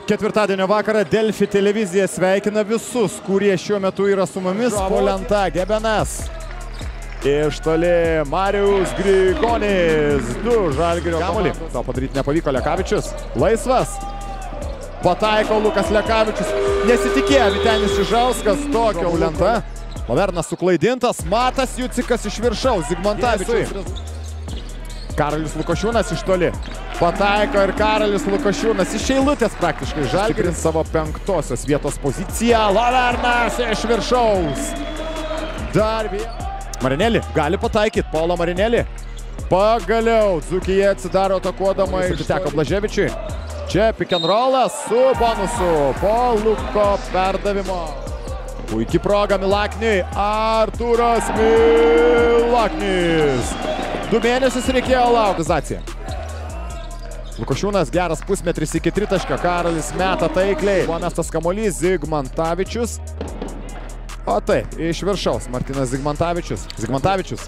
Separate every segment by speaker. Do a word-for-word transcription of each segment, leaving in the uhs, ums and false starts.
Speaker 1: Ketvirtadienio vakarą Delfi televizija sveikina visus, kurie šiuo metu yra su mumis. Po lenta Gebenas. Iš toli Marius Grigonis. Du Žalgirio kamuolį. To padaryti nepavyko Lekavičius. Laisvas. Pataiko Lukas Lekavičius. Nesitikėjo Vytenis Čižauskas. Tokio lenta. Lavernas suklaidintas. Matas Jucikas iš viršaus. Zigmantavičius. Karolis Lukošiūnas iš toli. Pataiko ir Karolis Lukošiūnas iš eilutės praktiškai. Žalgiris savo penktosios vietos poziciją. Lavernas iš viršaus. Dar vienas. Marinelli gali pataikyti. Paulo Marinelli. Pagaliau Dzūkija atsidaro atakuodama. Teko Blaževičiui. Čia pick and rollas su bonusu. Po Luko perdavimo. Puikiai proga Milakniui. Artūras Milaknis. Du mėnesius reikėjo laukti. Lukošiūnas geras pusmetris iki tritaškio. Karolis meta taikliai. Buvo mestas kamuolys. Zigmantavičius. O taip, iš viršaus Martynas Zigmantavičius. Zigmantavičius.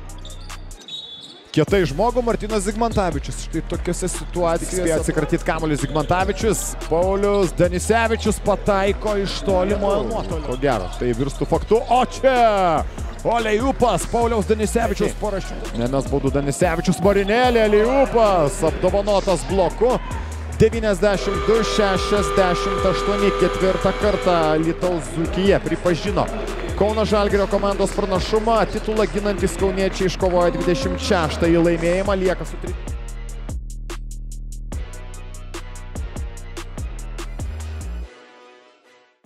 Speaker 1: Kietai žmogų Martynas Zigmantavičius. Štai tokiose situacijose spėjo atsikratyti kamuolį Zigmantavičius. Paulius Danisevičius pataiko iš tolimojo nuotolio. Ko gero, tai virstų faktu. O čia Olejūpas, Pauliaus Danisevičius parašių. Nemes baudų Danisevičius, Marinelli, Olejūpas apdovanotas bloku. devyniasdešimt du šešiasdešimt aštuoni ketvirtą kartą Alytaus Dzūkija pripažino Kauno Žalgirio komandos pranašumą. Titulą ginantys kauniečiai iškovojo dvidešimt šeštąjį laimėjimą. Lieka su